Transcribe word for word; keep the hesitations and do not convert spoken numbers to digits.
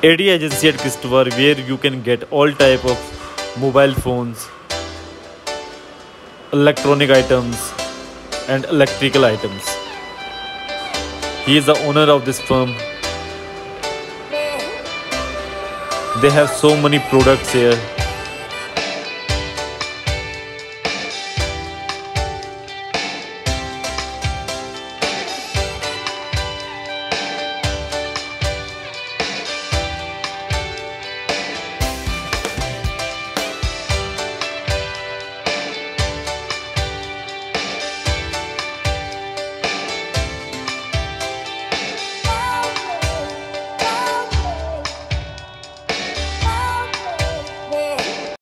A D agency at Kishtwar, where you can get all type of mobile phones, electronic items and electrical items. He is the owner of this firm. They have so many products here.